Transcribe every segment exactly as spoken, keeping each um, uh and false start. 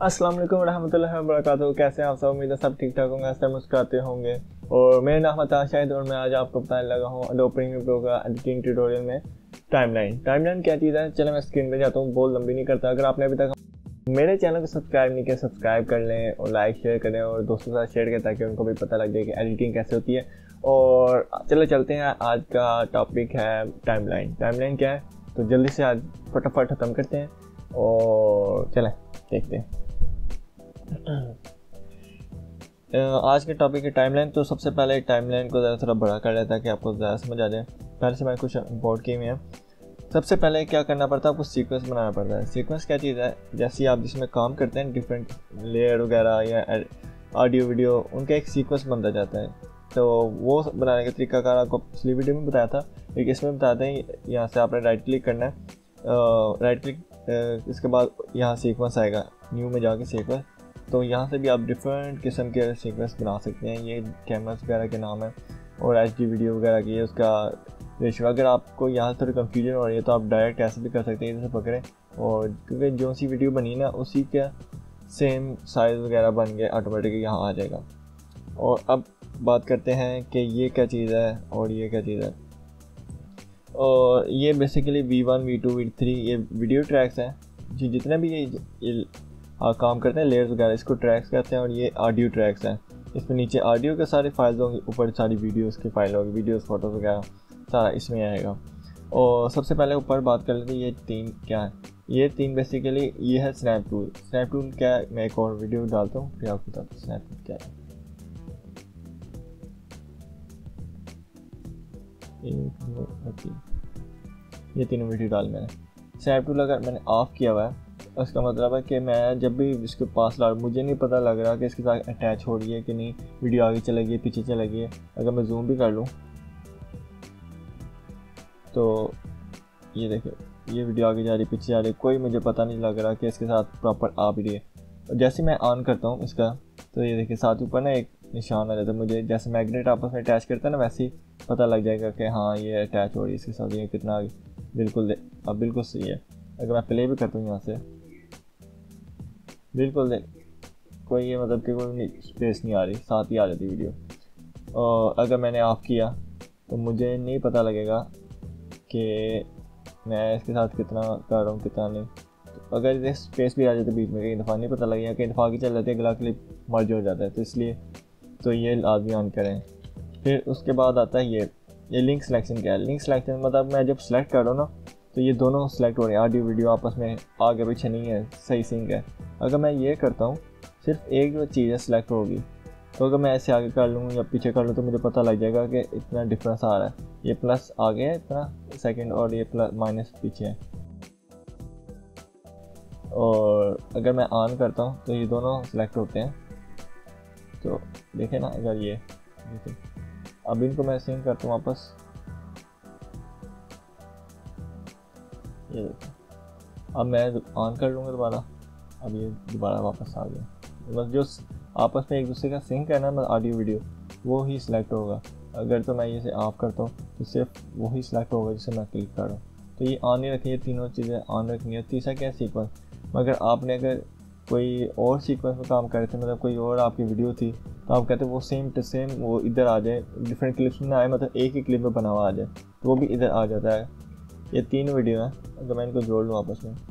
अस्सलाम वालेकुम रहमतुल्लाहि व बरकातहू। कैसे हैं आप सब? उम्मीद है सब ठीक ठाक होंगे, सब मुस्कुराते होंगे। और मेरा नाम है शाहिद और मैं आज आपको बताने लगा हूँ एडोब प्रीमियर प्रो का एडिटिंग ट्यूटोरियल में टाइमलाइन। टाइमलाइन क्या चीज़ है? चलो मैं स्क्रीन पे जाता हूँ, बहुत लंबी नहीं करता। अगर आपने अभी तक मेरे चैनल को सब्सक्राइब नहीं किया, सब्सक्राइब कर लें और लाइक शेयर करें और दोस्तों के साथ शेयर करें ताकि उनको भी पता लग जाए कि एडिटिंग कैसे होती है। और चलो चलते हैं, आज का टॉपिक है टाइमलाइन। टाइमलाइन क्या है तो जल्दी से आज फटाफट ख़त्म करते हैं और चलें देखते हैं। आज के टॉपिक है टाइमलाइन। तो सबसे पहले टाइमलाइन को ज़रा थोड़ा बड़ा कर लें ताकि आपको ज़्यादा समझ आ जाए। पहले से मैं कुछ इंपोर्ट किए हुए हैं। सबसे पहले क्या करना पड़ता है, आपको सीक्वेंस बनाना पड़ता है। सीक्वेंस क्या चीज़ है? जैसे आप जिसमें काम करते हैं डिफरेंट लेयर वगैरह या ऑडियो वीडियो, उनका एक सीक्वेंस बनता जाता है। तो वो बनाने का तरीकाकार आपको पिछली वीडियो में बताया था, एक इसमें बताते हैं। यहाँ से आपने राइट क्लिक करना है, राइट क्लिक इसके बाद यहाँ सीक्वेंस आएगा, न्यू में जाके सीक्वेंस। तो यहाँ से भी आप डिफरेंट किस्म के सीक्वेंस बना सकते हैं। ये कैमरास वगैरह के नाम है और एच डी वीडियो वगैरह की है उसका रेशियो। अगर आपको यहाँ थोड़ी कंफ्यूजन हो रही है तो आप डायरेक्ट ऐसे भी कर सकते हैं, जैसे पकड़ें और क्योंकि जो सी वीडियो बनी ना उसी का सेम साइज़ वगैरह बन के ऑटोमेटिकली यहाँ आ जाएगा। और अब बात करते हैं कि ये क्या चीज़ है और ये क्या चीज़ है। और ये basically V one V two V three ये वीडियो ट्रैक्स हैं जी, जितने भी ये, ये आ, काम करते हैं लेयर्स वगैरह, इसको ट्रैक्स कहते हैं। और ये ऑडियो ट्रैक्स हैं, इसमें नीचे ऑडियो के सारे फाइल्स होंगे, ऊपर सारी वीडियोस की फाइल होगी, वीडियोस फोटोज़ वगैरह सारा इसमें आएगा। और सबसे पहले ऊपर बात कर लेते हैं, ये तीन क्या है। ये तीन बेसिकली ये है स्नैप टूल। स्नैप टूल क्या है, मैं एक और वीडियो डालता हूँ फिर आपको बताता हूँ स्नैप टूल क्या है। एक दो तीन, ये तीनों वीडियो डाल मैंने। स्नैप टूल अगर मैंने ऑफ किया हुआ है उसका मतलब है कि मैं जब भी इसके पास ला, मुझे नहीं पता लग रहा कि इसके साथ अटैच हो रही है कि नहीं, वीडियो आगे चलेगी पीछे चलेगी। अगर मैं जूम भी कर लूँ तो ये देखिए, ये वीडियो आगे जा रही पीछे जा रही, कोई मुझे पता नहीं लग रहा कि इसके साथ प्रॉपर आ भी रही है। और जैसे मैं ऑन करता हूँ इसका तो ये देखिए साथ ऊपर ना एक निशान आ जाता है। मुझे जैसे मैग्नेट आपस में अटैच करता है ना, वैसे ही पता लग जाएगा कि हाँ ये अटैच हो रही है इसके साथ, ये कितना आगे। बिल्कुल अब बिल्कुल सही है। अगर मैं प्ले भी करता हूँ यहाँ से, बिल्कुल देख कोई ये मतलब कि कोई स्पेस नहीं आ रही, साथ ही आ जाती वीडियो। और अगर मैंने ऑफ किया तो मुझे नहीं पता लगेगा कि मैं इसके साथ कितना कर रहा हूँ कितना नहीं। तो अगर इधर स्पेस भी आ जाती बीच में, कई दफ़ा नहीं पता लगेगा, कई दफ़ा आगे चल जाती है, अगला क्लिप मर्ज हो जाता है। तो इसलिए तो ये लाजमी ऑन करें। फिर उसके बाद आता है ये ये लिंक सिलेक्शन। क्या है लिंक सिलेक्शन? मतलब मैं जब सेलेक्ट कर रहा हूँ ना तो ये दोनों सेलेक्ट हो रहे हैं, ऑडियो वीडियो आपस में आगे पीछे नहीं है, सही सिंक है। अगर मैं ये करता हूँ सिर्फ एक जो चीज़ है सेलेक्ट होगी, तो अगर मैं ऐसे आगे कर लूँ या पीछे कर लूँ तो मुझे पता लग जाएगा कि इतना डिफरेंस आ रहा है। ये प्लस आगे है इतना सेकंड और ये प्लस माइनस पीछे है। और अगर मैं ऑन करता हूँ तो ये दोनों सेलेक्ट होते हैं। तो देखें ना, अगर ये देखें, अब इनको मैं सिंक करता हूँ वापस, ये देखो अब मैं ऑन कर लूँगा दोबारा, अब ये दोबारा वापस आ गया। बस जो आपस में एक दूसरे का सिंक है ना ऑडियो वीडियो, वो ही सिलेक्ट होगा। अगर तो मैं ये से ऑफ करता हूँ तो सिर्फ वो ही सिलेक्ट होगा जिसे मैं क्लिक कर रहा हूँ। तो ये ऑन ही रखनी है, तीनों चीज़ें ऑन रखनी है। तीसरा क्या है, सीक्वेंस। मगर आपने अगर कोई और सीक्वेंस में काम कर रहे थे, मतलब कोई और आपकी वीडियो थी, तो आप कहते हैं वो सेम टू सेम वो इधर आ जाए, डिफरेंट क्लिप्स में आए, मतलब एक ही क्लिप में बना हुआ आ जाए, तो वो भी इधर आ जाता है। ये तीन वीडियो हैं, अगर मैं इनको जोड़ लूँ आपस में,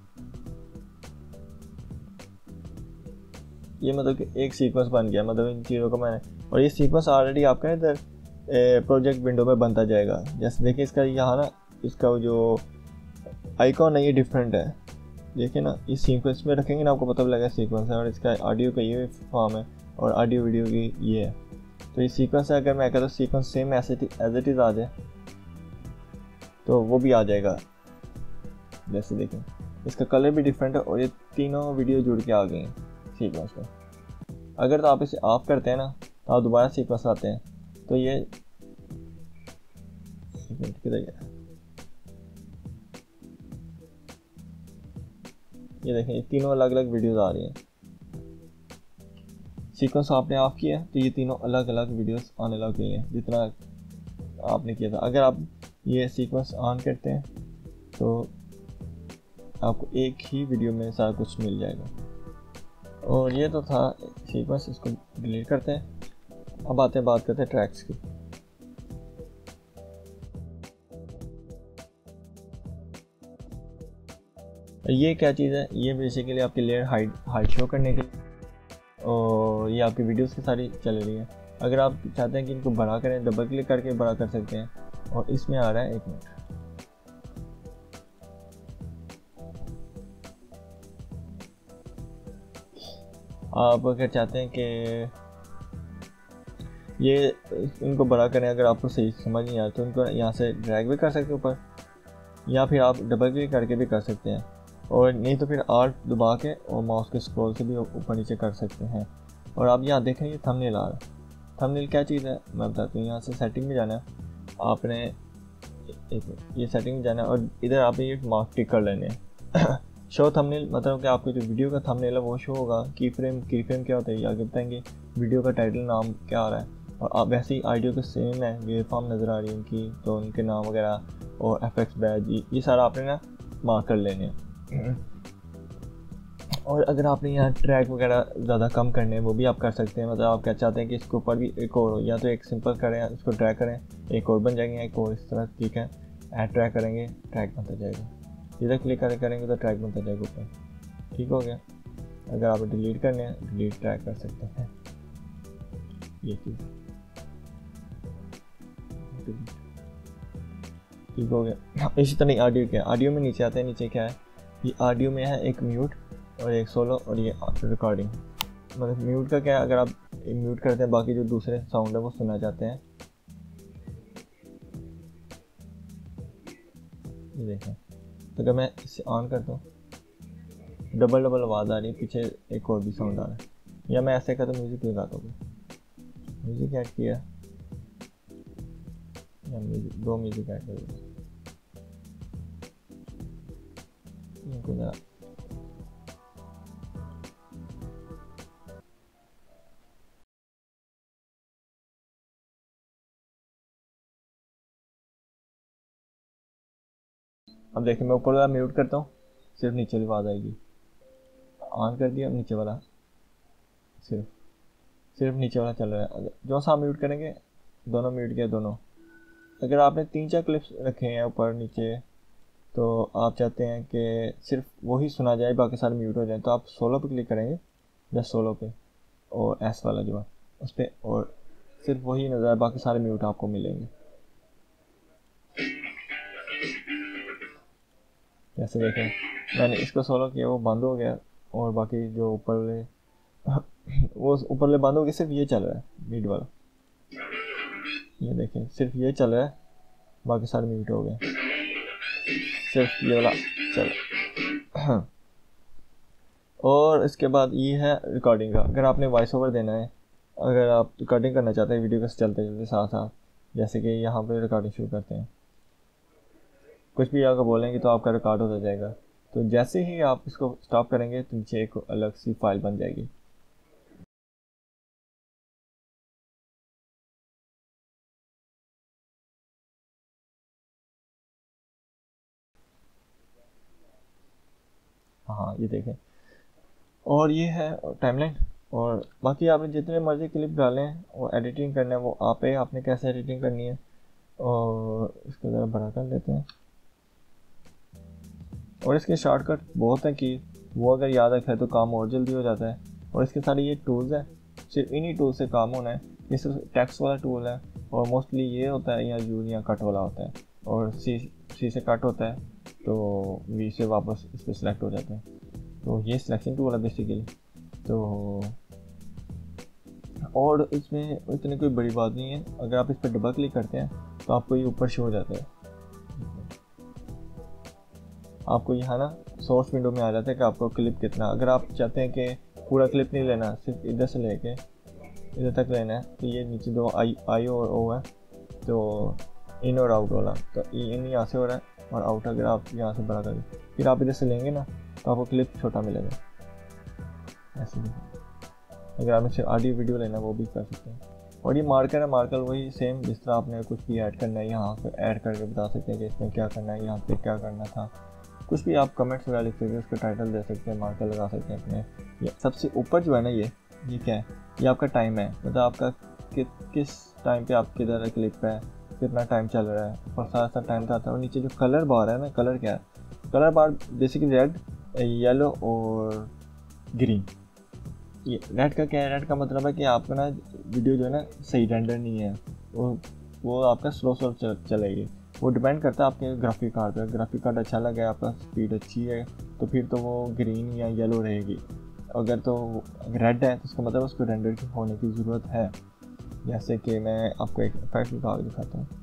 ये मतलब कि एक सीक्वेंस बन गया। मतलब इन चीज़ों को मैंने, और ये सीक्वेंस ऑलरेडी आपका इधर प्रोजेक्ट विंडो में बनता जाएगा। जैसे देखिए इसका यहाँ ना, इसका जो आइकॉन है ये डिफरेंट है, देखिए ना, इस सीक्वेंस में रखेंगे ना आपको पता लगेगा सीक्वेंस है। और इसका ऑडियो का ये फॉर्म है और ऑडियो वीडियो की ये है। तो ये सीक्वेंस है, अगर मैं कहता हूँ sequence same as it is आ जाए तो वो भी आ जाएगा। जैसे देखें इसका कलर भी डिफरेंट है और ये तीनों वीडियो जुड़ के आ गए हैं सीक्वेंस में। अगर तो आप इसे ऑफ करते हैं ना तो आप दोबारा सीक्वेंस आते हैं तो ये किधर गया, ये देखें ये तीनों अलग अलग वीडियोस आ रही हैं। सीक्वेंस आपने ऑफ किया तो ये तीनों अलग अलग वीडियोस आने लग गई हैं जितना आपने किया था। अगर आप ये सीक्वेंस ऑन करते हैं तो आपको एक ही वीडियो में सारा कुछ मिल जाएगा। और ये तो था सीक्वेंस, इसको डिलीट करते हैं। अब आते हैं बात करते हैं ट्रैक्स की। ये क्या चीज़ है, ये बेसिकली आपकी लेयर हाइट हाइट शो करने के लिए, और ये आपकी वीडियोस की सारी चल रही है। अगर आप चाहते हैं कि इनको बड़ा करें, डबल क्लिक करके बड़ा कर सकते हैं। और इसमें आ रहा है, एक मिनट, आप अगर चाहते हैं कि ये इनको बड़ा करें, अगर आपको सही समझ नहीं आया तो इनको यहाँ से ड्रैग भी कर सकते हैं ऊपर, या फिर आप डबल क्लिक करके भी कर सकते हैं, और नहीं तो फिर आल्ट दबा के और माउस के स्क्रॉल से भी ऊपर नीचे कर सकते हैं। और आप यहाँ देखें ये थंबनेल आ रहा है। थंबनेल क्या चीज़ है मैं बताती हूँ। यहाँ से सेटिंग में जाना है आपने, एक ये सेटिंग में जाना है और इधर आपने ये मार्क टिक कर लेने हैं। शो थंबनेल मतलब कि आपके जो वीडियो का थंबनेल है वो शो होगा। की फ्रेम की फ्रेम क्या होता है ये आगे बताएंगे। वीडियो का टाइटल नाम क्या आ रहा है, और आप वैसे ही ऑडियो के सेम है, वेव फॉर्म नज़र आ रही है उनकी, तो उनके नाम वगैरह और एफेक्ट्स बैज, ये सारा आपने ना मार्क कर लेने हैं। और अगर आपने यहाँ ट्रैक वगैरह ज़्यादा कम करने हैं वो भी आप कर सकते हैं। मतलब आप क्या चाहते हैं कि इसके ऊपर भी एक और हो, या तो एक सिंपल करें, इसको ड्रैग करें, एक और बन जाएंगे, एक और इस तरह, ठीक है। ऐड ट्रैक करेंगे, ट्रैक बनता जाएगा, इधर क्लिक करें करेंगे तो ट्रैक बनता जाएगा ऊपर, ठीक हो गया। अगर आप डिलीट करने हैं, डिलीट ट्रैक कर सकते हैं, ये चीज़ ठीक हो गया। इसी तरह ऑडियो क्या है, ऑडियो में नीचे आते हैं, नीचे क्या है, ये ऑडियो में है एक म्यूट और एक सोलो और ये रिकॉर्डिंग। मतलब म्यूट का क्या है, अगर आप म्यूट करते हैं बाकी जो दूसरे साउंड है वो सुना जाते हैं। ये देखें, तो अगर मैं इसे ऑन करता हूँ डबल डबल आवाज़ आ रही है, पीछे एक और भी साउंड आ रहा है। या मैं ऐसे करता हूँ, म्यूज़िक लगाता हूँ, म्यूज़िक ऐड किया, या म्यूज़िक दो म्यूज़िक ऐड कर दिया, अब देखिए मैं ऊपर वाला म्यूट करता हूँ, सिर्फ नीचे वाली आवाज़ आएगी। ऑन कर दिया, नीचे वाला सिर्फ सिर्फ नीचे वाला चल रहा है। जो सा म्यूट करेंगे, दोनों म्यूट किया दोनों। अगर आपने तीन चार क्लिप्स रखे हैं ऊपर नीचे, तो आप चाहते हैं कि सिर्फ वही सुना जाए, बाकी सारे म्यूट हो जाए, तो आप सोलो पे क्लिक करेंगे, जस्ट सोलो पे, और एस वाला जो है उस पर, और सिर्फ वही नज़र आए, बाकी सारे म्यूट आपको मिलेंगे। जैसे देखें मैंने इसको सोलो किया, वो बंद हो गया, और बाकी जो ऊपर वाले वो ऊपर वाले बंद हो गए, सिर्फ ये चल रहा है मीट वाला। ये देखें सिर्फ ये चल रहा है, बाकी सारे म्यूट हो गए, सिर्फ ये वाला चल। और इसके बाद ये है रिकॉर्डिंग का। अगर आपने वॉइस ओवर देना है, अगर आप रिकॉर्डिंग करना चाहते हैं वीडियो के चलते चलते साथ साथ, जैसे कि यहाँ पे रिकॉर्डिंग शुरू करते हैं, कुछ भी अगर बोलेंगे तो आपका रिकॉर्ड होता जाएगा। तो जैसे ही आप इसको स्टॉप करेंगे तो नीचे एक अलग सी फाइल बन जाएगी। हाँ ये देखें, और ये है टाइमलाइन। और बाकी आपने जितने मर्जी क्लिप डालें, वो एडिटिंग करना है वो आप है, आपने कैसे एडिटिंग करनी है। और इसको ज़रा बड़ा कर लेते हैं। और इसके शॉर्टकट बहुत हैं कि वो अगर याद रखें तो काम और जल्दी हो जाता है। और इसके सारे ये टूल्स हैं, सिर्फ इन्हीं टूल से काम होना है। ये सिर्फ टेक्स्ट वाला टूल है, और मोस्टली ये होता है या यूज या कट वाला होता है, और सी सी से कट होता है, तो वी से वापस इस पर सिलेक्ट हो जाता है। तो ये सिलेक्शन टूल है बेसिकली। तो और इसमें इतनी कोई बड़ी बात नहीं है। अगर आप इस पर डबल क्लिक करते हैं तो आपको ये ऊपर शो हो जाता है। आपको यहाँ ना सोर्स विंडो में आ जाता है कि आपको क्लिप कितना। अगर आप चाहते हैं कि पूरा क्लिप नहीं लेना, सिर्फ इधर से लेके इधर तक लेना है, तो ये नीचे दो आई आई और ओ है, तो इन और आउट वाला, तो इन यहाँ से हो रहा है, और आउट अगर आप यहाँ से बड़ा करें, फिर आप इधर से लेंगे ना तो आपको क्लिप छोटा मिलेगा। ऐसे भी अगर आपने सिर्फ ऑडियो वीडियो लेना वो भी कर सकते हैं। और ये मार्कर है, मार्कर वही सेम जिस तरह आपने कुछ भी ऐड करना है यहाँ पे ऐड करके बता सकते हैं कि इसमें क्या करना है, यहाँ पे क्या करना था। कुछ भी आप कमेंट्स वगैरह लिख सकते हैं, उसका टाइटल दे सकते हैं, मार्कर लगा सकते हैं अपने। ये सबसे ऊपर जो है ना, ये ये क्या है, ये आपका टाइम है, मतलब आपका कि, किस टाइम पे आप किधर क्लिप है, कितना टाइम चल रहा है, और सारा सारा टाइम का आता है। और नीचे जो कलर बार है ना, कलर क्या है, colour bar basically red, yellow और ग्रीन। ये रेड का क्या है, रेड का मतलब है कि आपका ना वीडियो जो है ना सही रेंडर नहीं है, वो वो आपका स्लो स्लो चल, चलेगी। वो डिपेंड करता है आपके ग्राफिक कार्ड पे। ग्राफिक कार्ड अच्छा लगा, आपका स्पीड अच्छी है, तो फिर तो वो ग्रीन या येलो रहेगी। अगर तो रेड है तो उसका मतलब उसको रेंडर की होने की ज़रूरत है। जैसे कि मैं आपको एक इफेक्ट लगा के दिखाता हूँ।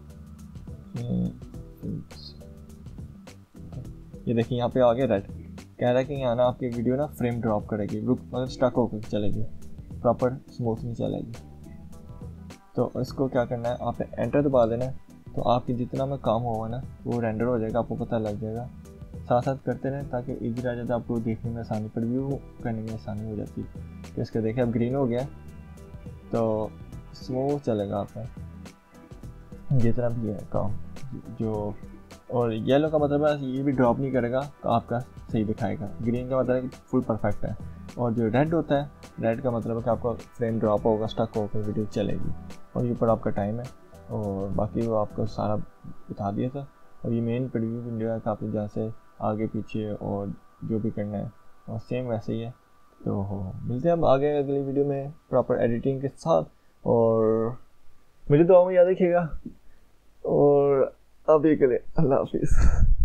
ये देखिए यहाँ पे आ गया रेड, कह रहा है कि यहाँ ना आपकी वीडियो ना फ्रेम ड्रॉप करेगी, रुक मतलब स्टक होकर चलेगी, प्रॉपर स्मूथ नहीं चलेगी। तो इसको क्या करना है, आप एंटर दबा देना, तो आपकी जितना में काम होगा ना वो रेंडर हो जाएगा, आपको पता लग जाएगा। साथ साथ करते रहें ताकि इजी रह जाता है, आपको देखने में आसानी, पर व्यू करने में आसानी हो जाती है। तो इसका देखिए अब ग्रीन हो गया, तो स्मूथ चलेगा आपका जितना भी है काम जो। और येलो का मतलब है ये भी ड्रॉप नहीं करेगा, तो आपका सही दिखाएगा। ग्रीन का मतलब है कि फुल परफेक्ट है। और जो रेड होता है, रेड का मतलब है कि आपका फ्रेम ड्रॉप होगा, स्टक होकर वीडियो चलेगी। और ये ऊपर आपका टाइम है, और बाकी वो आपको सारा बता दिया था। और ये मेन प्रीव्यू विंडो है, काफ़ी जहाँ से आगे पीछे और जो भी करना है और सेम वैसे ही है। तो मिलते हैं हम आगे अगली वीडियो में प्रॉपर एडिटिंग के साथ। और मुझे दुआ में याद रखिएगा, और अब ये करें। अल्लाह हाफिज़।